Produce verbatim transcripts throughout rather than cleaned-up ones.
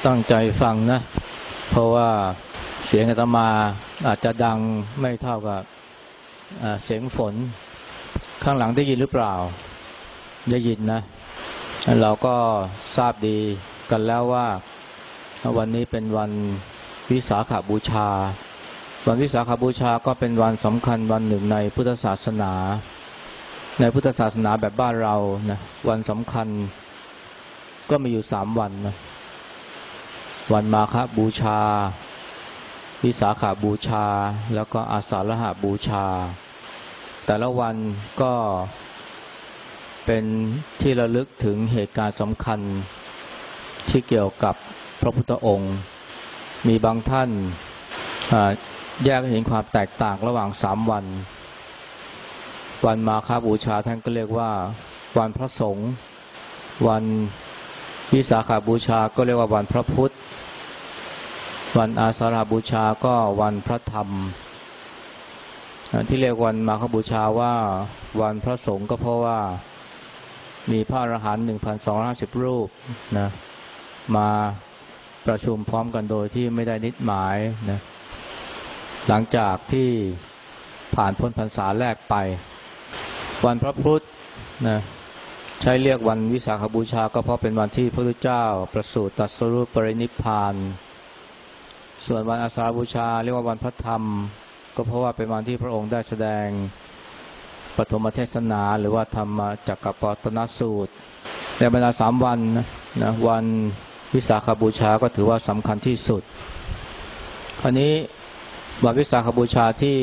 ตั้งใจฟังนะเพราะว่าเสียงอาตมาอาจจะดังไม่เท่ากับเสียงฝนข้างหลังได้ยินหรือเปล่าได้ยินนะเราก็ทราบดีกันแล้วว่าวันนี้เป็นวันวิสาขบูชาวันวิสาขบูชาก็เป็นวันสำคัญวันหนึ่งในพุทธศาสนาในพุทธศาสนาแบบบ้านเรานะวันสำคัญก็มีอยู่สามวันนะวันมาฆบูชาวิสาขบูชาแล้วก็อาสาฬหบูชาแต่ละวันก็เป็นที่ระลึกถึงเหตุการณ์สำคัญที่เกี่ยวกับพระพุทธองค์มีบางท่านแยกเห็นความแตกต่างระหว่างสามวันวันมาฆบูชาท่านก็เรียกว่าวันพระสงฆ์วันวิสาขบูชาก็เรียกว่าวันพระพุทธวันอาสาฬหบูชาก็วันพระธรรมที่เรียกวันมาฆบูชาว่าวันพระสงฆ์ก็เพราะว่ามีพระอรหันต์ หนึ่งพันสองร้อยห้าสิบ รูปนะมาประชุมพร้อมกันโดยที่ไม่ได้นิดหมายนะหลังจากที่ผ่านพ้นพรรษาแรกไปวันพระพุทธนะใช้เรียกวันวิสาขบูชาก็เพราะเป็นวันที่พระพุทธเจ้าประสูติตรัสรู้ปรินิพพานส่วนวันอาสาฬหบูชาเรียกว่าวันพระธรรมก็เพราะว่าเป็นวันที่พระองค์ได้แสดงปฐมเทศนาหรือว่าธรรมจักรปวัตตนสูตรในบรรดาสามวันนะนะวันวิสาขบูชาก็ถือว่าสำคัญที่สุดคราวนี้วันวิสาขบูชาที่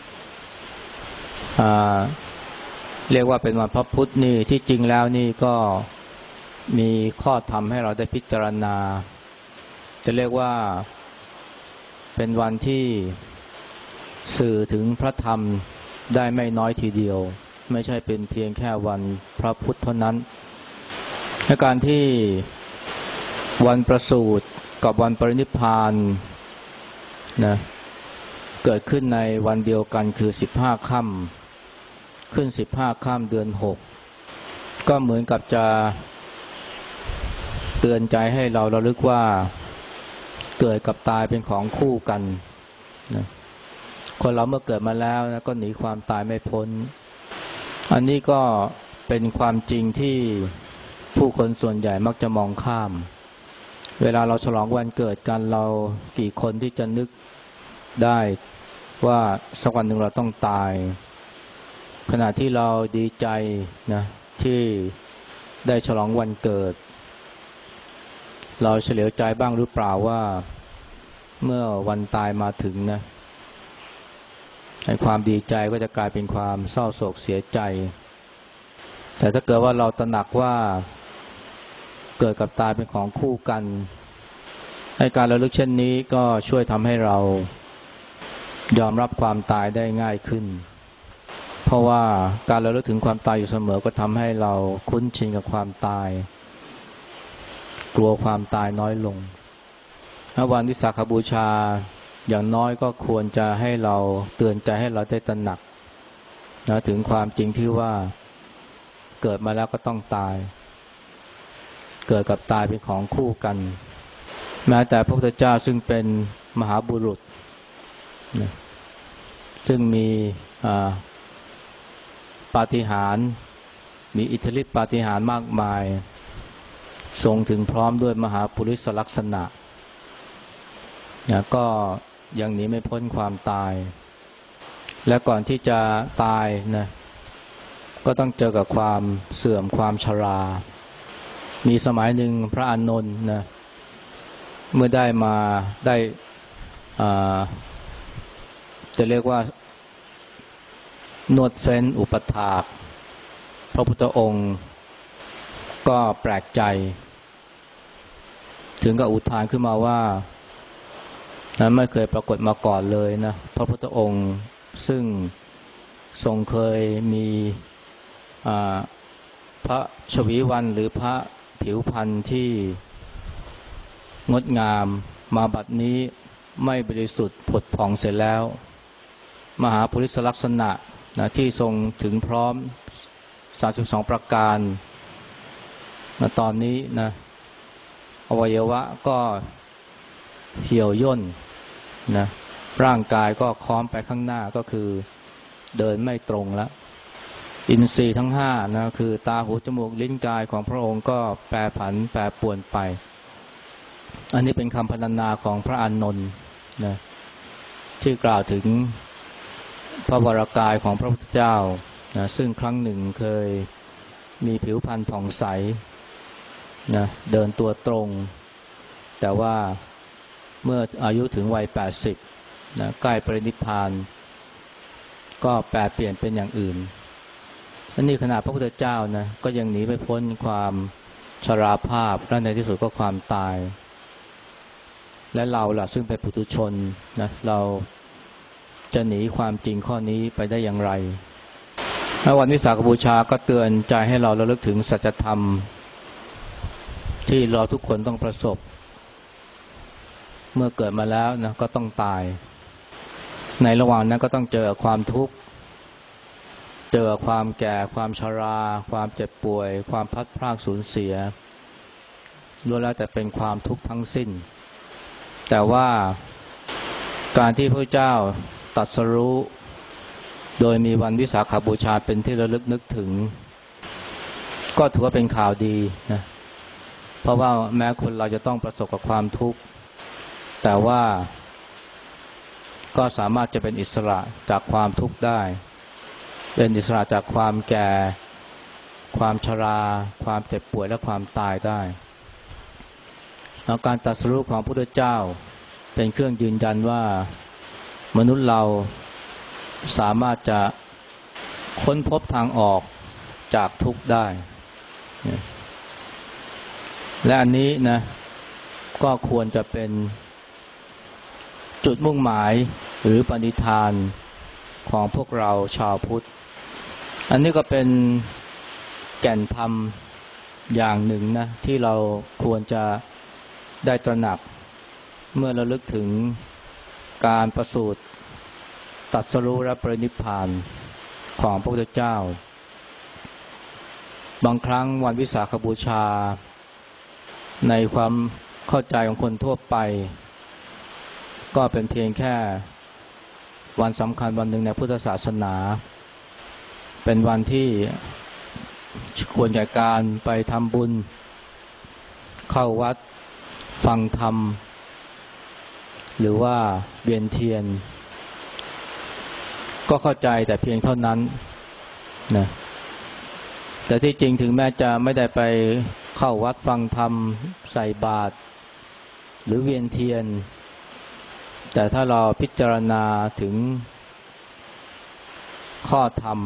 เรียกว่าเป็นวันพระพุทธนี่ที่จริงแล้วนี่ก็มีข้อธรรมให้เราได้พิจารณาจะเรียกว่าเป็นวันที่สื่อถึงพระธรรมได้ไม่น้อยทีเดียวไม่ใช่เป็นเพียงแค่วันพระพุทธเท่านั้นในการที่วันประสูติกับวันปรินิพพานนะเกิดขึ้นในวันเดียวกันคือสิบห้าค่ำขึ้นสิบห้าค่ำเดือนหกก็เหมือนกับจะเตือนใจให้เราระลึกว่าเกิดกับตายเป็นของคู่กันนะคนเราเมื่อเกิดมาแล้วนะก็หนีความตายไม่พ้นอันนี้ก็เป็นความจริงที่ผู้คนส่วนใหญ่มักจะมองข้ามเวลาเราฉลองวันเกิดกันเรากี่คนที่จะนึกได้ว่าสักวันหนึ่งเราต้องตายขณะที่เราดีใจนะที่ได้ฉลองวันเกิดเราเฉลียวใจบ้างหรือเปล่าว่าเมื่อวันตายมาถึงนะในความดีใจก็จะกลายเป็นความเศร้าโศกเสียใจแต่ถ้าเกิดว่าเราตระหนักว่าเกิดกับตายเป็นของคู่กันในการระลึกเช่นนี้ก็ช่วยทำให้เรายอมรับความตายได้ง่ายขึ้นเพราะว่าการระลึกถึงความตายอยู่เสมอก็ทำให้เราคุ้นชินกับความตายกลัวความตายน้อยลงวันวิสาขบูชาอย่างน้อยก็ควรจะให้เราเตือนใจให้เราได้ตระหนักนะถึงความจริงที่ว่าเกิดมาแล้วก็ต้องตายเกิดกับตายเป็นของคู่กันแม้แต่พระพุทธเจ้าซึ่งเป็นมหาบุรุษนะซึ่งมีปาฏิหาริย์มีอิทธิฤทธิปาฏิหาริย์มากมายทรงถึงพร้อมด้วยมหาปุริสลักษณะนะก็ยังหนีไม่พ้นความตายและก่อนที่จะตายนะก็ต้องเจอกับความเสื่อมความชรามีสมัยหนึ่งพระอานนท์นะเมื่อได้มาได้จะเรียกว่านวดเฟ้นอุปถากพระพุทธองค์ก็แปลกใจถึงกับอุทานขึ้นมาว่านั้นไม่เคยปรากฏมาก่อนเลยนะพระพุทธองค์ซึ่งทรงเคยมีพระชวีวันหรือพระผิวพรรณที่งดงามมาบัดนี้ไม่บริสุทธิ์ผุดผ่องเสร็จแล้วมหาปุริสลักษณะนะที่ทรงถึงพร้อมสามสิบสองประการนะตอนนี้นะอวัยวะก็เหี่ยวย่นนะร่างกายก็ค้อมไปข้างหน้าก็คือเดินไม่ตรงแล้วอินทรีย์ทั้งห้านะคือตาหูจมูกลิ้นกายของพระองค์ก็แปรผันแปรปรวนไปอันนี้เป็นคำพรรณนาของพระอานนท์นะที่กล่าวถึงพระวรากายของพระพุทธเจ้านะซึ่งครั้งหนึ่งเคยมีผิวพรรณผ่องใสนะเดินตัวตรงแต่ว่าเมื่ออายุถึงวัยแปดสิบนะใกล้ปรินิพพานก็แปรเปลี่ยนเป็นอย่างอื่นอันนี้ขณะพระพุทธเจ้านะก็ยังหนีไม่พ้นความชราภาพและในที่สุดก็ความตายและเราล่ะซึ่งเป็นปุถุชนนะเราจะหนีความจริงข้อนี้ไปได้อย่างไรวันวิสาขบูชาก็เตือนใจให้เราระลึกถึงสัจธรรมที่เราทุกคนต้องประสบเมื่อเกิดมาแล้วนะก็ต้องตายในระหว่างนั้นก็ต้องเจอความทุกข์เจอความแก่ความชราความเจ็บป่วยความพลัดพรากสูญเสียล้วนแล้วแต่เป็นความทุกข์ทั้งสิ้นแต่ว่าการที่พระเจ้าตรัสรู้โดยมีวันวิสาขบูชาเป็นที่ระลึกนึกถึงก็ถือว่าเป็นข่าวดีนะเพราะว่าแม้คนเราจะต้องประสบกับความทุกข์แต่ว่าก็สามารถจะเป็นอิสระจากความทุกข์ได้เป็นอิสระจากความแก่ความชราความเจ็บป่วยและความตายได้แล้วการตรัสรู้ของพระพุทธเจ้าเป็นเครื่องยืนยันว่ามนุษย์เราสามารถจะค้นพบทางออกจากทุกข์ได้และอันนี้นะก็ควรจะเป็นจุดมุ่งหมายหรือปณิธานของพวกเราชาวพุทธอันนี้ก็เป็นแก่นธรรมอย่างหนึ่งนะที่เราควรจะได้ตระหนักเมื่อระลึกถึงการประสูติตรัสรู้และปรินิพพานของพระพุทธเจ้าบางครั้งวันวิสาขบูชาในความเข้าใจของคนทั่วไปก็เป็นเพียงแค่วันสำคัญวันหนึ่งในพุทธศาสนาเป็นวันที่ควรแก่การไปทำบุญเข้าวัดฟังธรรมหรือว่าเวียนเทียนก็เข้าใจแต่เพียงเท่านั้นนะแต่ที่จริงถึงแม้จะไม่ได้ไปเข้าวัดฟังธรรมใส่บาตรหรือเวียนเทียนแต่ถ้าเราพิจารณาถึงข้อธรรม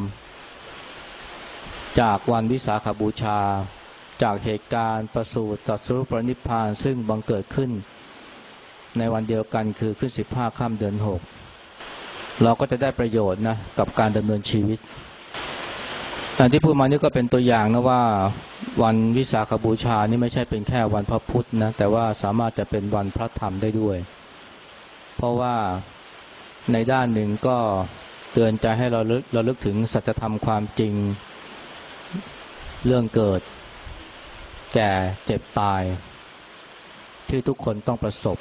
จากวันวิสาขบูชาจากเหตุการณ์ประสูติตรัสรู้ปรินิพพานซึ่งบังเกิดขึ้นในวันเดียวกันคือขึ้นสิบห้าค่ำเดือนหกเราก็จะได้ประโยชน์นะกับการดำเนินชีวิตอย่างที่พูดมานี่ก็เป็นตัวอย่างนะว่าวันวิสาขบูชานี่ไม่ใช่เป็นแค่วันพระพุทธนะแต่ว่าสามารถจะเป็นวันพระธรรมได้ด้วยเพราะว่าในด้านหนึ่งก็เตือนใจให้เราลึกเราลึกถึงสัจธรรมความจริงเรื่องเกิดแก่เจ็บตายที่ทุกคนต้องประสบ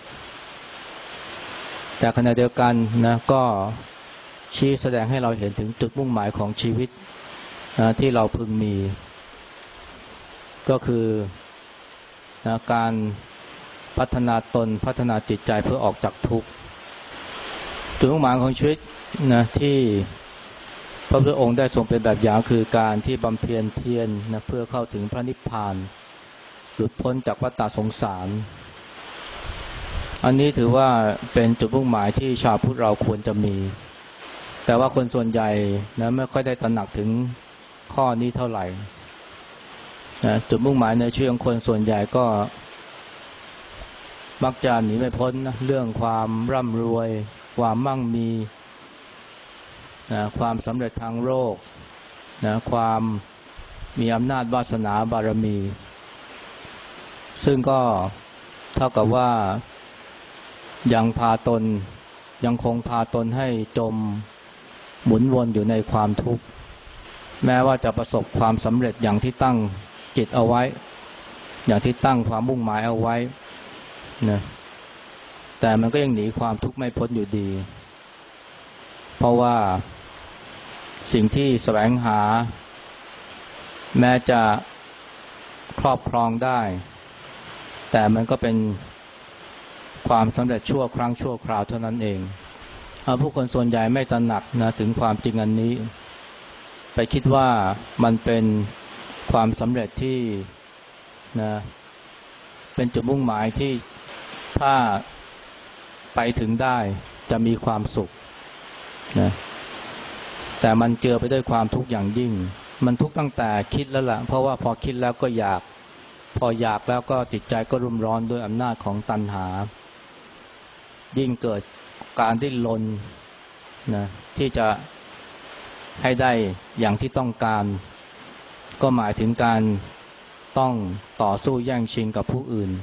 แต่ขณะเดียวกันนะก็ชี้แสดงให้เราเห็นถึงจุดมุ่งหมายของชีวิตนะที่เราพึงมีก็คือนะการพัฒนาตนพัฒนาจิตใจเพื่อออกจากทุกข์จุดมุ่งหมายของชีวิตนะที่พระพุทธองค์ได้ทรงเป็นแบบอย่างคือการที่บำเพ็ญเพียรนะเพื่อเข้าถึงพระนิพพานหลุดพ้นจากวัฏฏะสงสารอันนี้ถือว่าเป็นจุดมุ่งหมายที่ชาวพุทธเราควรจะมีแต่ว่าคนส่วนใหญ่นะไม่ค่อยได้ตระหนักถึงข้อนี้เท่าไหร่นะจุดมุ่งหมายในชีวิตของคนส่วนใหญ่ก็มักจะหนีไม่พ้นนะเรื่องความร่ำรวยความมั่งมีนะความสำเร็จทางโลกนะความมีอำนาจวาสนาบารมีซึ่งก็เท่ากับว่ายังพาตนยังคงพาตนให้จมหมุนวนอยู่ในความทุกข์แม้ว่าจะประสบความสำเร็จอย่างที่ตั้งจิตเอาไว้อย่างที่ตั้งความมุ่งหมายเอาไว้นะแต่มันก็ยังหนีความทุกข์ไม่พ้นอยู่ดีเพราะว่าสิ่งที่แสวงหาแม้จะครอบครองได้แต่มันก็เป็นความสำเร็จชั่วครั้งชั่วคราวเท่านั้นเองผู้คนส่วนใหญ่ไม่ตระหนักนะถึงความจริงอันนี้ไปคิดว่ามันเป็นความสำเร็จที่นะเป็นจุดมุ่งหมายที่ถ้าไปถึงได้จะมีความสุขนะแต่มันเจือไปด้วยความทุกข์อย่างยิ่งมันทุกข์ตั้งแต่คิดแล้วล่ะเพราะว่าพอคิดแล้วก็อยากพออยากแล้วก็จิตใจก็รุ่มร้อนด้วยอำนาจของตัณหายิ่งเกิดการดิ้นรนนะที่จะให้ได้อย่างที่ต้องการก็หมายถึงการต้องต่อสู้แย่งชิงกับผู้อื่น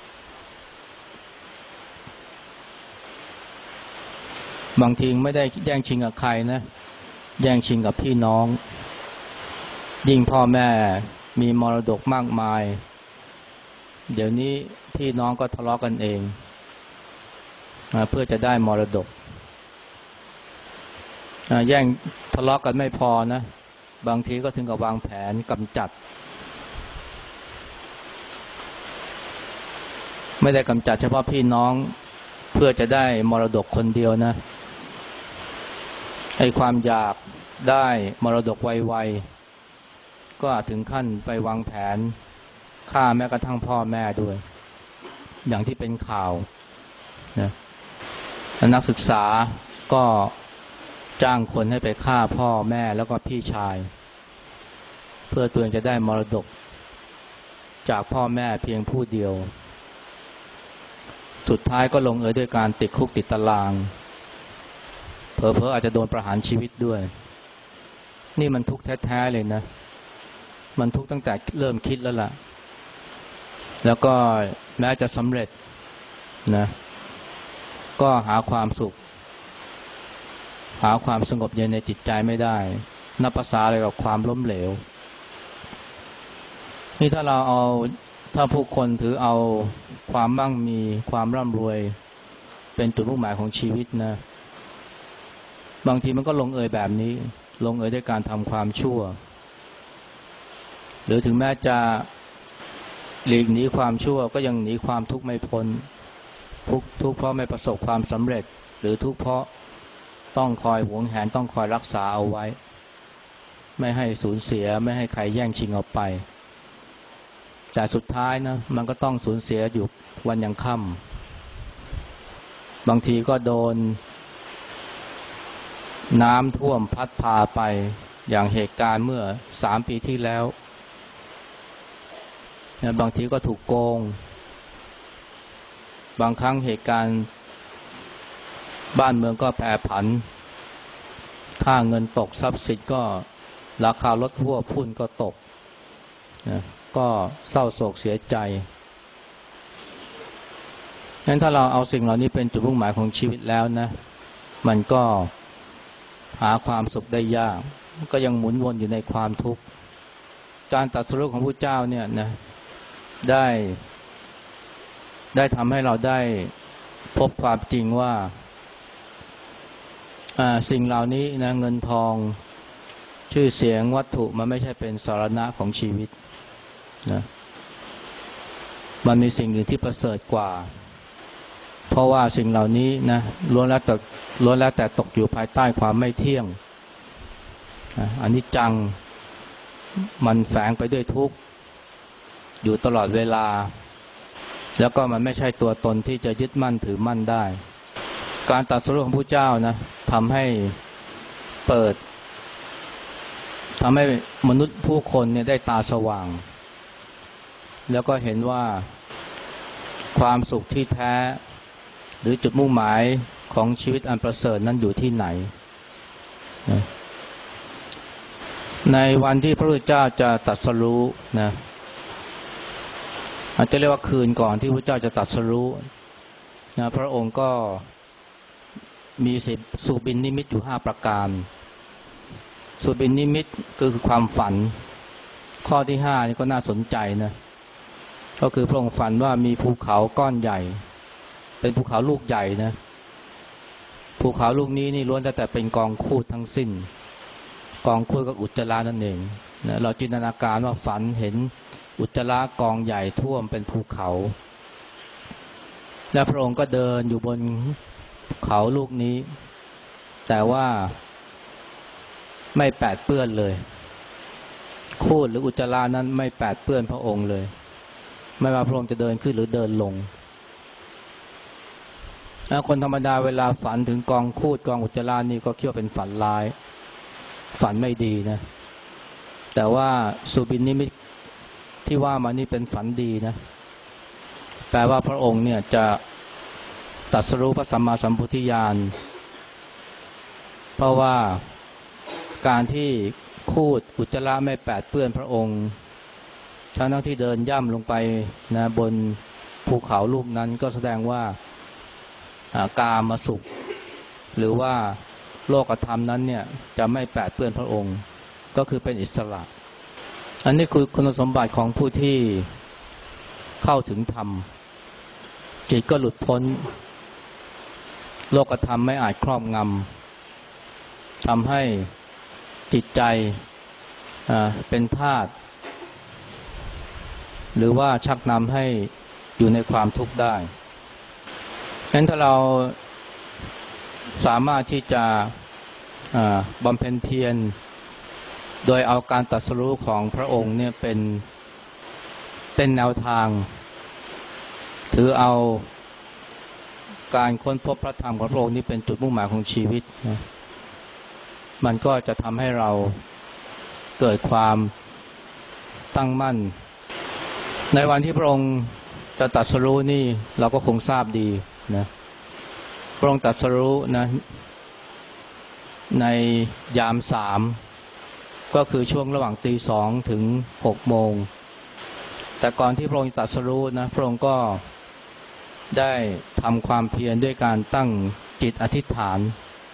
บางทีไม่ได้แย่งชิงกับใครนะแย่งชิงกับพี่น้องยิ่งพ่อแม่มีมรดกมากมายเดี๋ยวนี้พี่น้องก็ทะเลาะกันเองเพื่อจะได้มรดกแย่งทะเลาะกันไม่พอนะบางทีก็ถึงกับวางแผนกำจัดไม่ได้กำจัดเฉพาะพี่น้องเพื่อจะได้มรดกคนเดียวนะไอ้ความอยากได้มรดกไวๆก็อาจถึงขั้นไปวางแผนฆ่าแม้กระทั่งพ่อแม่ด้วยอย่างที่เป็นข่าวนะนักศึกษาก็จ้างคนให้ไปฆ่าพ่อแม่แล้วก็พี่ชายเพื่อตัวเองจะได้มรดกจากพ่อแม่เพียงผู้เดียวสุดท้ายก็ลงเอยด้วยการติดคุกติดตารางเผลอๆอาจจะโดนประหารชีวิตด้วยนี่มันทุกข์แท้ๆเลยนะมันทุกข์ตั้งแต่เริ่มคิดแล้วล่ะแล้วก็แม้จะสำเร็จนะก็หาความสุขหาความสงบเย็นในจิตใจไม่ได้นับภาษาอะไรกับความล้มเหลวนี่ถ้าเราเอาถ้าผู้คนถือเอาความมั่งมีความร่ำรวยเป็นจุดมุ่งหมายของชีวิตนะบางทีมันก็ลงเอยแบบนี้ลงเอยด้วยการทำความชั่วหรือถึงแม้จะหลีกหนีความชั่วก็ยังหนีความทุกข์ไม่พ้นทุกทุกเพราะไม่ประสบความสำเร็จหรือทุกเพราะต้องคอยหวงแหนต้องคอยรักษาเอาไว้ไม่ให้สูญเสียไม่ให้ใครแย่งชิงเอาไปแต่สุดท้ายนะมันก็ต้องสูญเสียอยู่วันยังค่ำบางทีก็โดนน้ำท่วมพัดพาไปอย่างเหตุการณ์เมื่อสามปีที่แล้วบางทีก็ถูกโกงบางครั้งเหตุการณ์บ้านเมืองก็แปรผันค่าเงินตกทรัพย์สินก็ราคารถหัวพุ่นก็ตกนะก็เศร้าโศกเสียใจงั้นถ้าเราเอาสิ่งเหล่านี้เป็นจุดมุ่งหมายของชีวิตแล้วนะมันก็หาความสุขได้ยากก็ยังหมุนวนอยู่ในความทุกข์การตรัสรู้ของพระเจ้าเนี่ยนะได้ได้ทำให้เราได้พบความจริงว่าสิ่งเหล่านี้นะเงินทองชื่อเสียงวัตถุมันไม่ใช่เป็นสาระของชีวิตนะมันมีสิ่งอื่นที่ประเสริฐกว่าเพราะว่าสิ่งเหล่านี้นะล้วนแล้วแต่ล้วนแล้วแต่ตกอยู่ภายใต้ความไม่เที่ยงอนิจจังมันแฝงไปด้วยทุกข์อยู่ตลอดเวลาแล้วก็มันไม่ใช่ตัวตนที่จะยึดมั่นถือมั่นได้การตรัสรู้ของพระเจ้านะทำให้เปิดทำให้มนุษย์ผู้คนเนี่ยได้ตาสว่างแล้วก็เห็นว่าความสุขที่แท้หรือจุดมุ่งหมายของชีวิตอันประเสริฐนั้นอยู่ที่ไหนในวันที่พระพุทธเจ้าจะตรัสรู้นะอาจจะเรียกว่าคืนก่อนที่พระเจ้าจะตรัสรู้นะพระองค์ก็มีสิบสุบินนิมิตอยู่ห้าประการสุบินนิมิตก็คือความฝันข้อที่ห้านี่ก็น่าสนใจนะก็คือพระองค์ฝันว่ามีภูเขาก้อนใหญ่เป็นภูเขาลูกใหญ่นะภูเขาลูกนี้นี่ล้วนแต่เป็นกองคูดทั้งสิ้นกองคูดกับอุจจาระนั่นเองนะเราจินตนาการว่าฝันเห็นอุจจาระกองใหญ่ท่วมเป็นภูเขาและพระองค์ก็เดินอยู่บนเขาลูกนี้แต่ว่าไม่แปดเปื้อนเลยคูดหรืออุจจาระนั้นไม่แปดเปื้อนพระองค์เลยไม่ว่าพระองค์จะเดินขึ้นหรือเดินลงคนธรรมดาเวลาฝันถึงกองคูดกองอุจจาระนี่ก็คิดว่าเป็นฝันร้ายฝันไม่ดีนะแต่ว่าสุบินนิมิตที่ว่ามานี่เป็นฝันดีนะแปลว่าพระองค์เนี่ยจะตรัสรู้พระสัมมาสัมพุทธญาณเพราะว่าการที่คูดอุจจาระไม่แปดเปื้อนพระองค์ทั้งทั้งที่เดินย่ำลงไปนะบนภูเขาลูกนั้นก็แสดงว่ากามสุขหรือว่าโลกธรรมนั้นเนี่ยจะไม่แปดเปื้อนพระองค์ก็คือเป็นอิสระอันนี้คือคุณสมบัติของผู้ที่เข้าถึงธรรมจิตก็หลุดพ้นโลกธรรมไม่อาจครอบงำทำให้จิตใจเป็นทาสหรือว่าชักนำให้อยู่ในความทุกข์ได้งั้นถ้าเราสามารถที่จะบำเพ็ญเพียรโดยเอาการตรัสรู้ของพระองค์เนี่ยเป็นเป็นแนวทางถือเอาการค้นพบพระธรรมของพระองค์นี้เป็นจุดมุ่งหมายของชีวิตนะมันก็จะทำให้เราเกิดความตั้งมั่นในวันที่พระองค์จะตรัสรู้นี่เราก็คงทราบดีนะพระองค์ตรัสรู้นะในยามสามก็คือช่วงระหว่างตีสองถึงหกโมงแต่ก่อนที่พระองค์ตรัสรู้นะพระองค์ก็ได้ทำความเพียรด้วยการตั้งจิตอธิษฐาน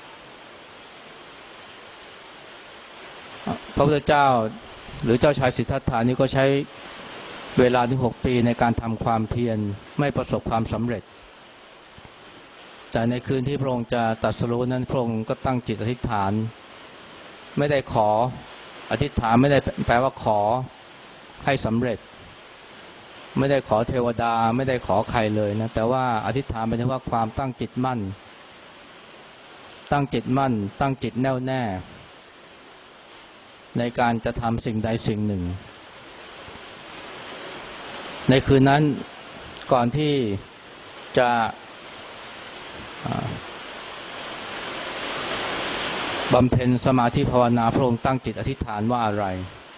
พระพุทธเจ้าหรือเจ้าชายสิทธัตถานี่ก็ใช้เวลาถึงหกปีในการทำความเพียรไม่ประสบความสำเร็จแต่ในคืนที่พระองค์จะตรัสรู้นั้นพระองค์ก็ตั้งจิตอธิษฐานไม่ได้ขออธิษฐานไม่ได้แปลว่าขอให้สำเร็จไม่ได้ขอเทวดาไม่ได้ขอใครเลยนะแต่ว่าอธิษฐานเป็นว่าความตั้งจิตมั่นตั้งจิตมั่นตั้งจิตแน่วแน่ในการจะทำสิ่งใดสิ่งหนึ่งในคืนนั้นก่อนที่จะบำเพ็ญสมาธิภาวนาพระองค์ตั้งจิตอธิษฐานว่าอะไร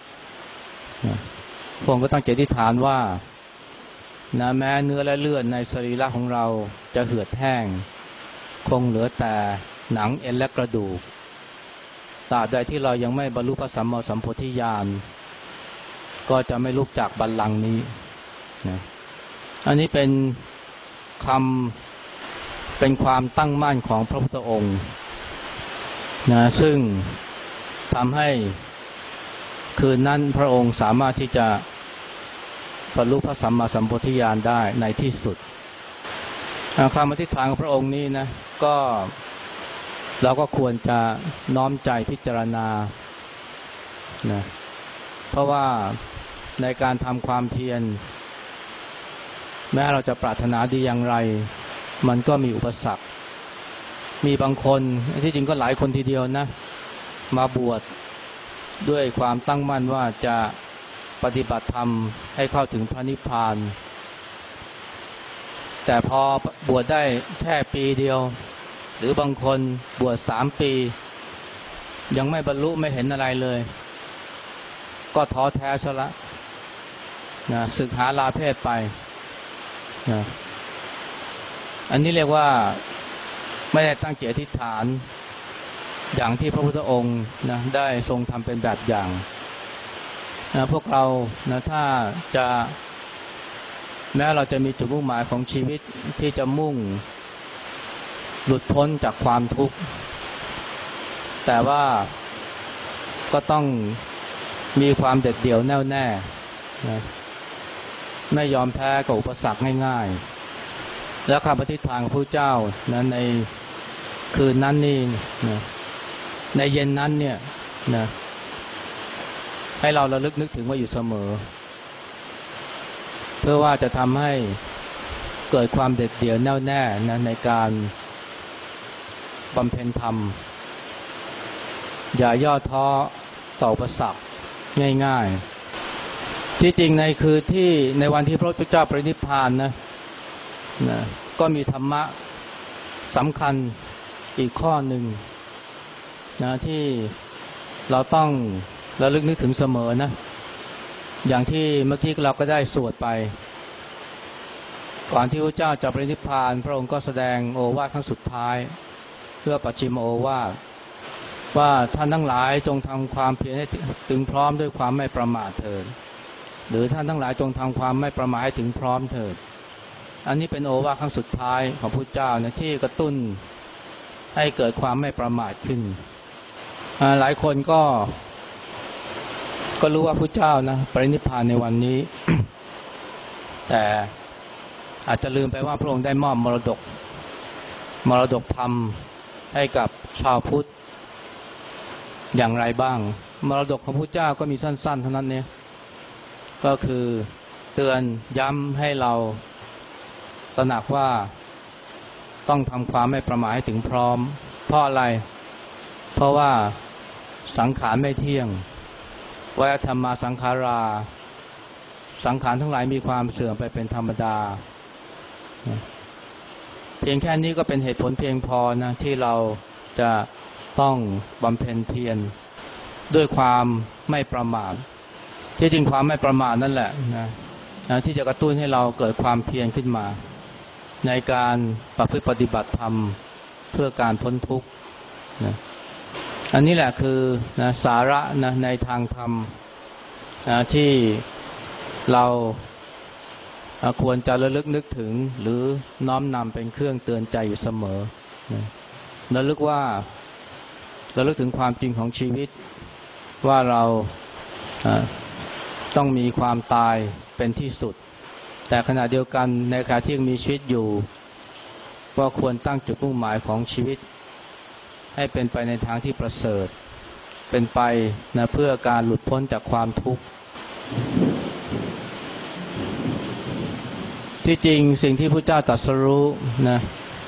พระองค์ก็ตั้งจิตอธิษฐานว่านะแม้เนื้อและเลือดในสรีระของเราจะเหือดแห้งคงเหลือแต่หนังเอ็นและกระดูกตราบใดที่เรายังไม่บรรลุพระสัมมาสัมโพธิญาณก็จะไม่ลุกจากบัลลังก์นี้นะอันนี้เป็นคำเป็นความตั้งมั่นของพระพุทธองค์นะซึ่งทำให้คืนนั้นพระองค์สามารถที่จะบรรลุพระสัมมาสัมโพธิญาณได้ในที่สุดคำอธิษฐานของพระองค์นี้นะก็เราก็ควรจะน้อมใจพิจารณานะเพราะว่าในการทำความเพียรแม้เราจะปรารถนาดีอย่างไรมันก็มีอุปสรรคมีบางคนที่จริงก็หลายคนทีเดียวนะมาบวชด้วยความตั้งมั่นว่าจะปฏิบัติธรรมให้เข้าถึงพระนิพพานแต่พอบวชได้แค่ปีเดียวหรือบางคนบวชสามปียังไม่บรรลุไม่เห็นอะไรเลยก็ท้อแท้ซะละนะศึกหาลาเพศไปนะอันนี้เรียกว่าไม่ได้ตั้งใจอธิษฐานอย่างที่พระพุทธองค์นะได้ทรงทำเป็นแบบอย่างนะพวกเรานะถ้าจะแม้เราจะมีจุดมุ่งหมายของชีวิตที่จะมุ่งหลุดพ้นจากความทุกข์แต่ว่าก็ต้องมีความเด็ดเดี่ยวแน่วแน่นะไม่ยอมแพ้กับอุปสรรคง่ายๆแล้วคำอธิษฐานของพระเจ้านะในคืนนั้นนี่นะในเย็นนั้นเนี่ยนะให้เราระลึกนึกถึงว่าอยู่เสมอเพื่อว่าจะทำให้เกิดความเด็ดเดี่ยวแน่วแน่นะในการบำเพ็ญธรรมอย่าย่อท้อต่ออุปสรรคง่ายๆที่จริงในคือที่ในวันที่พระพุทธเจ้าปรินิพพานนะนะก็มีธรรมะสำคัญอีกข้อหนึ่งนะที่เราต้องระลึกนึกถึงเสมอนะอย่างที่เมื่อกี้เราก็ได้สวดไปก่อนที่พระเจ้าจะปรินิพพานพระองค์ก็แสดงโอวาทครั้งสุดท้ายเพื่อปัจฉิมโอวาทว่าท่านทั้งหลายจงทำความเพียรให้ถึงพร้อมด้วยความไม่ประมาทเถิดหรือท่านทั้งหลายจงทำความไม่ประมาทให้ถึงพร้อมเถิดอันนี้เป็นโอวาทครั้งสุดท้ายของพระเจ้านะที่กระตุ้นให้เกิดความไม่ประมาทขึ้นหลายคนก็ก็รู้ว่าพระเจ้านะปรินิพพานในวันนี้ แต่อาจจะลืมไปว่าพระองค์ได้มอบมรดกมรดกธรรมให้กับชาวพุทธอย่างไรบ้างมรดกของพระเจ้าก็มีสั้นๆเท่านั้นเนี่ยก็คือเตือนย้ำให้เราตระหนักว่าต้องทำความไม่ประมาทให้ถึงพร้อมเพราะอะไรเพราะว่าสังขารไม่เที่ยงวายธรรมาสังขาราสังขารทั้งหลายมีความเสื่อมไปเป็นธรรมดาเพียงแค่นี้ก็เป็นเหตุผลเพียงพอนะที่เราจะต้องบำเพ็ญเพียรด้วยความไม่ประมาทที่จริงความไม่ประมาทนั่นแหละนะนะที่จะกระตุ้นให้เราเกิดความเพียรขึ้นมาในการประพฤติปฏิบัติธรรมเพื่อการพ้นทุกข์นะอันนี้แหละคือนะสาระนะในทางธรรมนะที่เราควรจะระลึกนึกถึงหรือน้อมนำเป็นเครื่องเตือนใจอยู่เสมอนะระลึกว่าระลึกถึงความจริงของชีวิตว่าเราต้องมีความตายเป็นที่สุดแต่ขณะเดียวกันในขณะที่ยังมีชีวิตอยู่ก็ควรตั้งจุดมุ่งหมายของชีวิตให้เป็นไปในทางที่ประเสริฐเป็นไปนะเพื่อการหลุดพ้นจากความทุกข์ที่จริงสิ่งที่พระเจ้าตรัสรู้นะ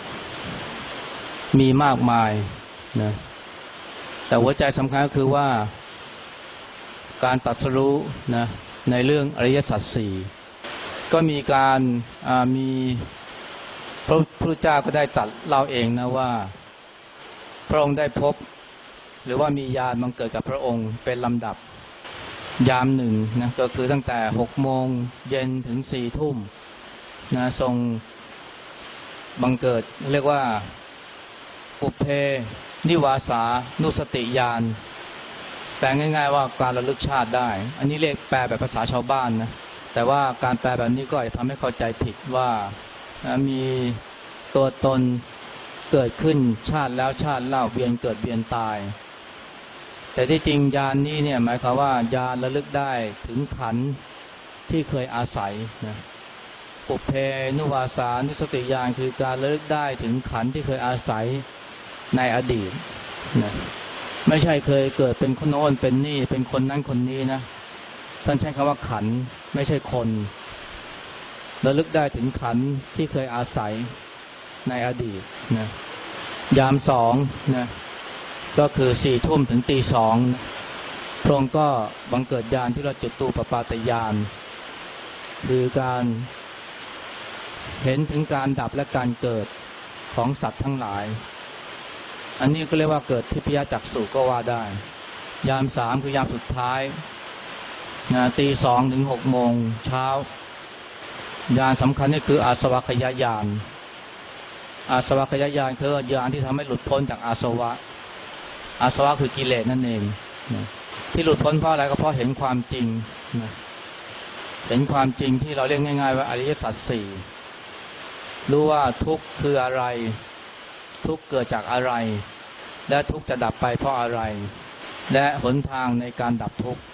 มีมากมายนะแต่หัวใจสำคัญก็คือว่าการตรัสรู้นะในเรื่องอริยสัจสี่ก็มีการมีพระพุทธเจ้าก็ได้ตรัสเล่าเองนะว่าพระองค์ได้พบหรือว่ามีญาณบังเกิดกับพระองค์เป็นลำดับยามหนึ่งนะก็คือตั้งแต่หกโมงเย็นถึงสี่ทุ่มนะทรงบังเกิดเรียกว่าปุพเพนิวาสานุสติญาณแปลง่ายๆว่าการระลึกชาติได้อันนี้เรียกแปลแบบภาษาชาวบ้านนะแต่ว่าการแปลแบบนี้ก็อาจจะทำให้เข้าใจผิดว่ามีตัวตนเกิดขึ้นชาติแล้วชาติเล่าเวียนเกิดเวียนตายแต่ที่จริงญาณ นี้เนี่ยหมายความว่าญาณระลึกได้ถึงขันธ์ที่เคยอาศัยนะปุพเพนิวาสานุสติญาณคือการระลึกได้ถึงขันธ์ที่เคยอาศัยในอดีตนะไม่ใช่เคยเกิดเป็นคนโน้นเป็นนี่เป็นคนนั้นคนนี้นะท่านใช้คำว่าขันธ์ไม่ใช่คนระลึกได้ถึงขันธ์ที่เคยอาศัยในอดีตนะยามสองนะก็คือสี่ทุ่มถึงตีสองพระองค์ก็บังเกิดญาณที่เราจุตูปปาตญาณคือการเห็นถึงการดับและการเกิดของสัตว์ทั้งหลายอันนี้ก็เรียกว่าเกิดทิพยจักษุก็ว่าได้ยามสามคือยามสุดท้ายนะตีสองถึงหกโมงเช้าญาณสำคัญนี่คืออาสวัคยญาณอาสวัคยญาณคือญาณที่ทำให้หลุดพ้นจากอาสวะอาสวะคือกิเลสนั่นเองนะที่หลุดพ้นเพราะอะไรก็เพราะเห็นความจริงนะเห็นความจริงที่เราเรียกง่ายๆว่าอริยสัจสี่รู้ว่าทุกข์คืออะไรทุกข์เกิดจากอะไรและทุกข์จะดับไปเพราะอะไรและหนทางในการดับทุกข์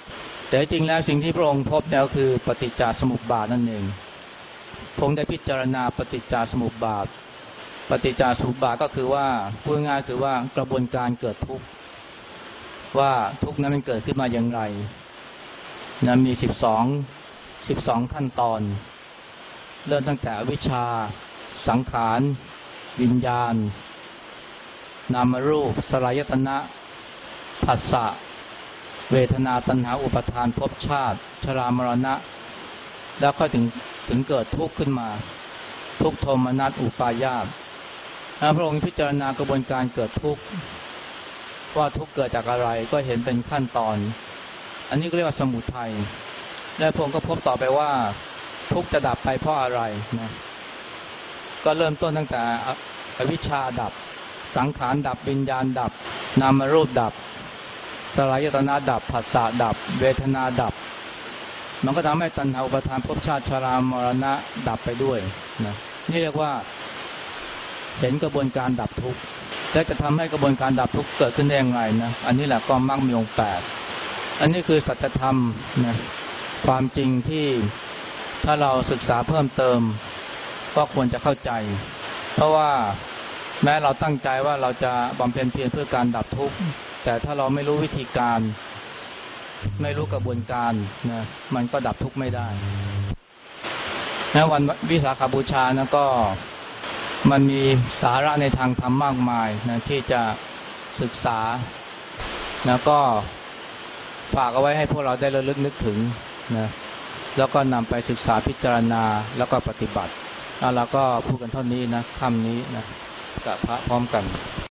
แต่จริงแล้วสิ่งที่พระองค์พบแล้วคือปฏิจจสมุปบาทนั่นเองพระองค์ได้พิจารณาปฏิจจสมุปบาทปฏิจจสมุปบาทก็คือว่าพูดง่ายคือว่ากระบวนการเกิดทุกข์ว่าทุกข์นั้นมันเกิดขึ้นมาอย่างไรนะมีสิบสอง สิบสองขั้นตอนเริ่มตั้งแต่อวิชชาสังขารวิญญาณนามรูปสลายตนะผัสสะเวทนาตัณหาอุปาทานภพชาติชรามรณะแล้วก็ถึงถึงเกิดทุกข์ขึ้นมาทุกข์โทมนัสอุปาญาตพระองค์พิจารณากระบวนการเกิดทุกข์ว่าทุกข์เกิดจากอะไรก็เห็นเป็นขั้นตอนอันนี้ก็เรียกว่าสมุทัยและพระองค์ก็พบต่อไปว่าทุกข์จะดับไปเพราะอะไรนะก็เริ่มต้นตั้งแต่อวิชชาดับสังขารดับวิญญาณดับนามรูปดับสลายตนะดับผัสสะดับเวทนาดับมันก็ทำให้ตัณหาอุปาทานภพชาติชรามรณะดับไปด้วยนะนี่เรียกว่าเห็นกระบวนการดับทุกข์และจะทำให้กระบวนการดับทุกข์เกิดขึ้นได้อย่างไรนะอันนี้แหละก็มรรคมีองค์แปดอันนี้คือสัจธรรมนะความจริงที่ถ้าเราศึกษาเพิ่มเติมก็ควรจะเข้าใจเพราะว่าแม้เราตั้งใจว่าเราจะบำเพ็ญเพียรเพื่อการดับทุกข์แต่ถ้าเราไม่รู้วิธีการไม่รู้กระบวนการนะมันก็ดับทุกข์ไม่ได้นะวันวิสาขบูชานะก็มันมีสาระในทางธรรมมากมายนะที่จะศึกษานะก็ฝากเอาไว้ให้พวกเราได้ระลึกนึกถึงนะแล้วก็นำไปศึกษาพิจารณาแล้วก็ปฏิบัติแล้วเราก็พูดกันเท่านี้นะค่ำนี้นะกับพระพร้อมกัน